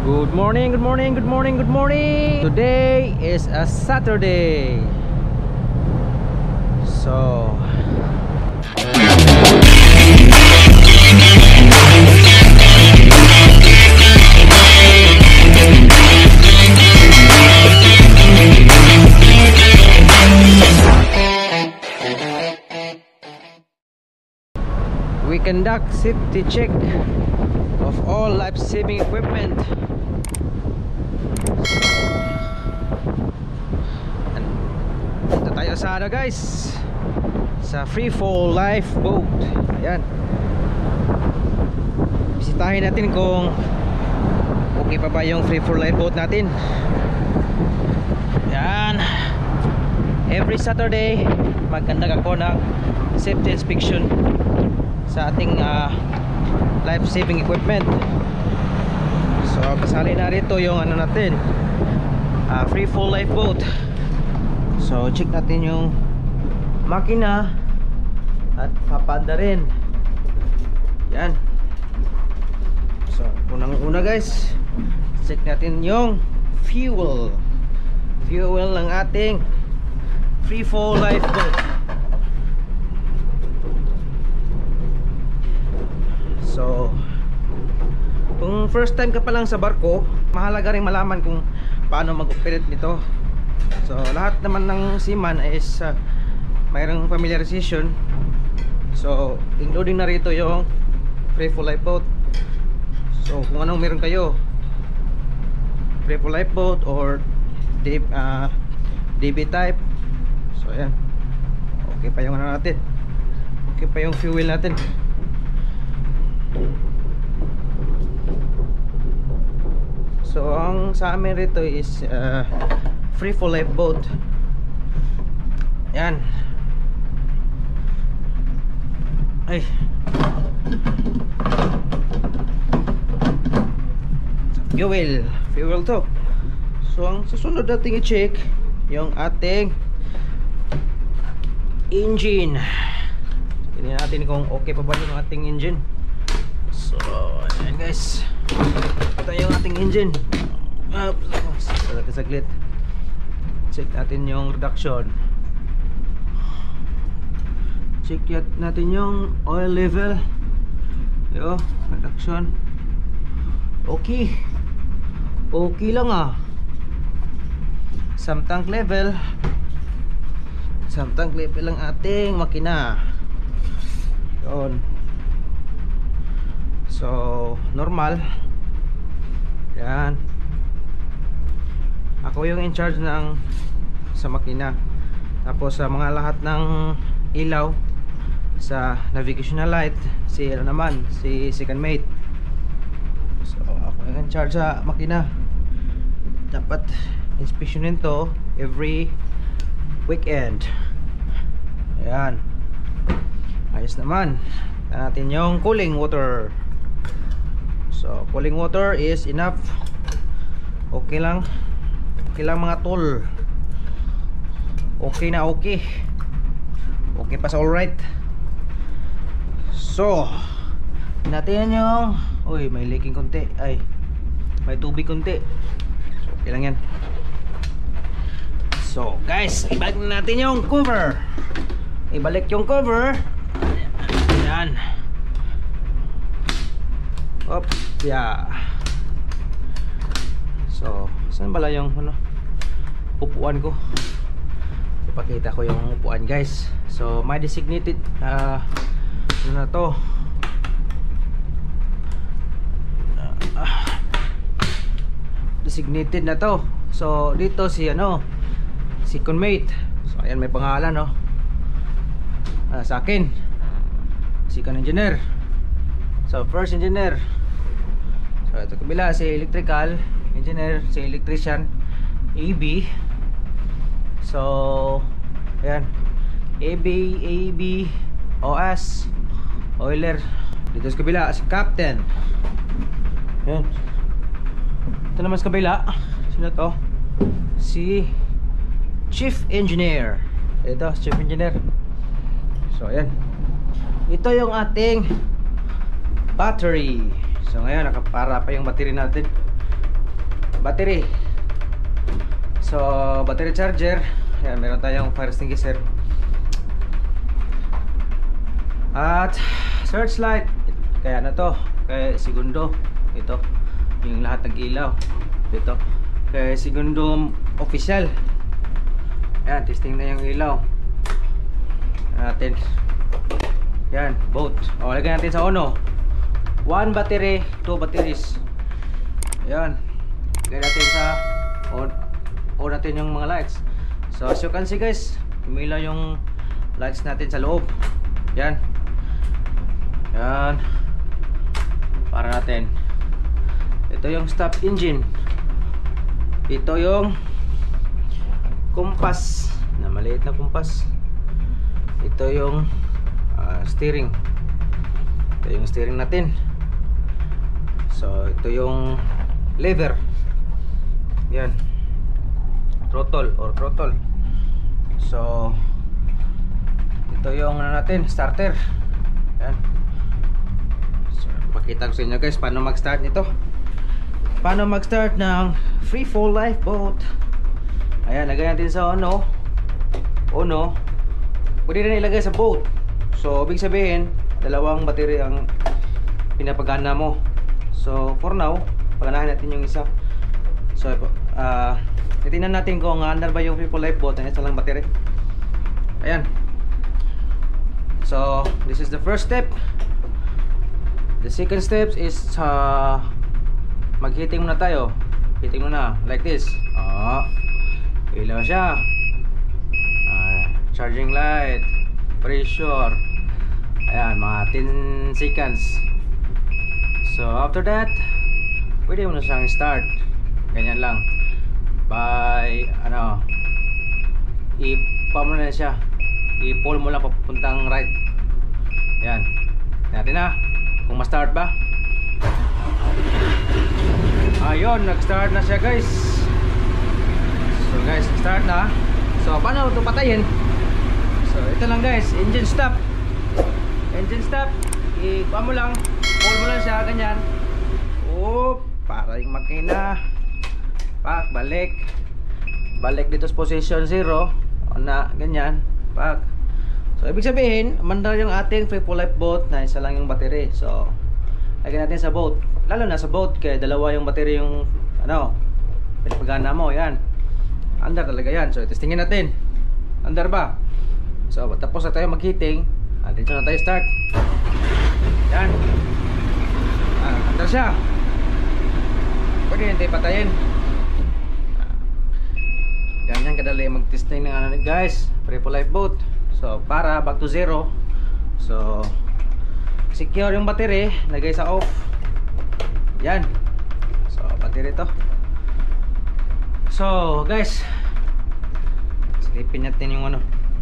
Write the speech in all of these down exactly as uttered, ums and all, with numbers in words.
Good morning, good morning, good morning, good morning. Today is a Saturday. So we conduct safety check of all life-saving equipment. Dito tayo sa ano guys, sa free fall lifeboat. Ayan, bisitahin natin kung okay pa ba yung free fall lifeboat natin. Ayan, every Saturday magkandag ako ng safety inspection sa ating uh, life-saving equipment. So kasali na rito yung ano natin, uh, free fall lifeboat. So check natin yung makina at papanda rin. Yan. So unang una guys, check natin yung fuel Fuel ng ating free fall lifeboat. So kung first time ka pa lang sa barko, mahalaga rin malaman kung paano mag-operate nito. So lahat naman ng seaman is uh, mayroong familiarization. So including na rito yung free fall lifeboat. So kung anong meron kayo, free fall lifeboat or D, uh, D B type. So ayan, okay pa yung ano natin, okay pa yung fuel natin. So ang sa amin rito is uh, free fall lifeboat. Yan. Ay. Fuel, fuel to. So ang susunod nating i-check yung ating engine. Tingnan natin kung okay pa ba yung ating engine. So ayan guys, ito yung ating engine. Oops, saglit saglit. Check natin yung reduction. Check natin yung oil level. Yo, reduction. Okay. Okay lang ah. Sum tank level. Sum tank level lang ating makina. Yun. So, normal. Yan. Ako yung in charge ng sa makina. Tapos sa mga lahat ng ilaw, sa navigational light, si ano naman, si second mate. So ako yung in charge sa makina. Dapat inspeksyonin to every weekend. Ayan. Ayos naman. Tignan natin yung cooling water. So cooling water is enough. Okay lang. Okay lang mga tol. Okay na okay. Okay pa sa alright. So natin yung, uy, may leaking konti. Ay, may tubig konti. So okay lang yan. So guys, ibalik na natin yung cover. Ibalik yung cover. Ayan. Op, yeah. So saan bala yung ano, upuan ko? Ipakita ko yung upuan guys. So may designated uh, ano na to, uh, designated na to. So dito si ano, second mate. So ayan, may pangalan no, uh, sa akin second engineer. So first engineer. So ito kabila si electrical engineer, si electrician A B. So ayan, A B, A B, O S, oiler. Dito sa kabila si captain. Ayan. Ito naman sa kabila, sino to? Si chief engineer. Ito, chief engineer. So ayan, ito yung ating battery. So ngayon nakapara pa yung battery natin. battery. So battery charger. Ayan, meron tayong fire extinguisher. At searchlight. Kaya na to, kay segundo. Ito yung lahat ng ilaw. Ito kay segundo official. Ayan, testing na yung ilaw natin. Yan, both. O, lagyan natin sa ono. One battery, two batteries. Ayan. Lagyan natin sa on, on natin yung mga lights. So as you can see guys, umilaw yung lights natin sa loob. Yan. Yan. Para natin. Ito yung stop engine. Ito yung kumpas, na maliit na kumpas. Ito yung uh, steering. Ito yung steering natin. So ito yung lever. Yan, throttle or throttle. So ito yung ano natin, starter. Yan. So pakita ko sa inyo guys paano mag start nito. Paano mag start ng free fall lifeboat. Ayan, lagay natin sa ono. Ono. Pwede rin ilagay sa boat. So ibig sabihin dalawang battery ang pinapagana mo. So for now, paganahin natin yung isa. So uh, titingnan natin kung under ba yung free fall lifeboat na isa lang battery. Ayan. So this is the first step. The second step is uh, mag-heating muna tayo. Heating muna like this. Oh, ilaw siya. Uh, charging light, pressure. Ayan, mga ten seconds. So after that, pwede mo na siyang start. Ganyan lang. By ano, i-pa mo na siya. I-pull mo lang papuntang right. Ayan. Natin na kung ma-start ba. Ayun, nag-start na siya guys. So guys, start na. So paano ito patayin? So ito lang guys, engine stop. Engine stop. I-pa mo lang, pull mo lang siya, ganyan. Oh, para yung makina. Pak, balik. Balik dito sa position zero. Na, ganyan. Pak. So ibig sabihin, mandar yung ating free fall lifeboat na isa lang yung battery. So lagyan natin sa boat. Lalo na sa boat, kaya dalawa yung battery yung ano, pinapagana mo. Yan, under talaga yan. So testingin natin, under ba? So tapos na tayo mag-heating. Dito na tayo start. Yan. Ah, under siya. Pwede hindi patayin. Ah, ganyan kadali mag-testing ng ano guys, free fall lifeboat. So para back to zero. So secure yung battery, lagay sa off. Yan. So battery to. So guys, silipin natin yung ano.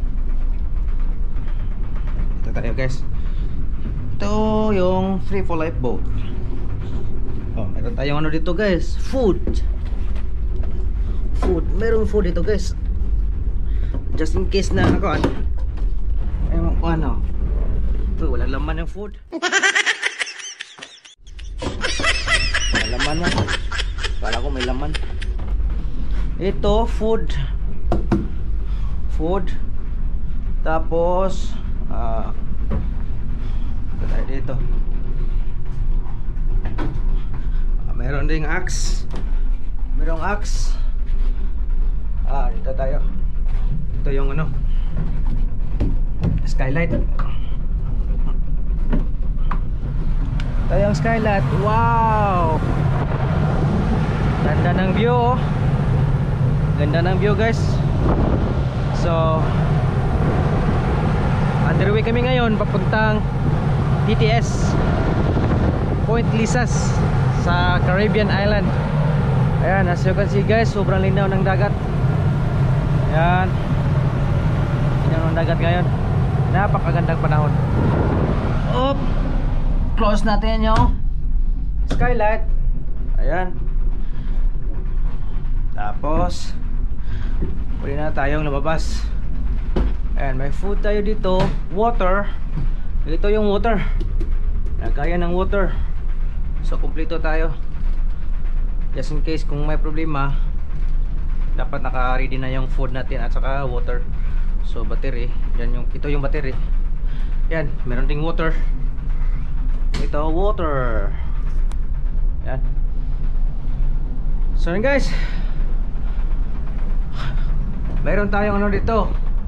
Ito tayo guys. Ito yung free fall lifeboat. Oh, meron tayong ano dito guys, food. Food, meron food dito guys. Just in case na ako ano. Ewan ko ano. Uy, walang laman yung food. Walang laman mo. Kala ko may laman. Ito, food. Food. Tapos ah uh, tayo dito. Ah, meron ding axe. Merong axe. Ah, dito tayo. Ito yung ano, skylight. Ito yung skylight. Wow, ganda ng view oh. Ganda ng view guys. So underway kami ngayon papuntang T T S Point Lisas sa Caribbean Island. Ayan, as you can see guys, sobrang linaw ng dagat. Ayan, linaw ng dagat ngayon. Napakagandang panahon. Up, close natin yung skylight. Ayan. Tapos pwede na tayong lumabas. Ayan, may food tayo dito. Water. Ito yung water. Lagayan ng water. So, kumpleto tayo. just in case kung may problema, dapat naka-ready na yung food natin at saka water. So battery, yan yung, ito yung battery. Yan, meron ding water. Ito water. Yan. So yun guys, mayroon tayong ano dito,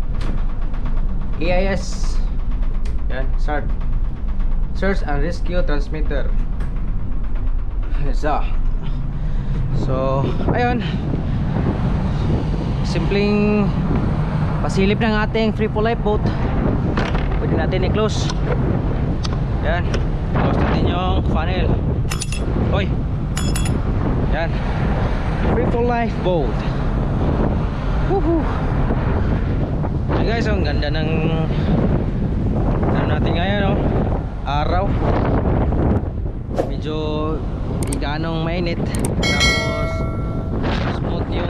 A I S. Yan, start Search and Rescue Transmitter. So, so ayun, simpleng pasilip ng ating free for life boat. Pwede natin i-close. Yan, close natin yung funnel. Hoy, yan, free for life boat. Woohoo. Hey guys, ang ganda ng ano natin ngayon, oh, araw. Medyo di ganong mainit, tapos smooth yung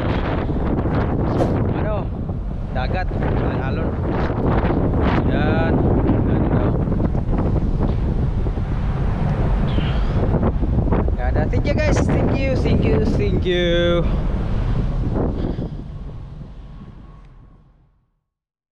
ano, dagat, alon-alon. Yan, ganda. Ganda. Thank you guys, thank you, thank you, thank you.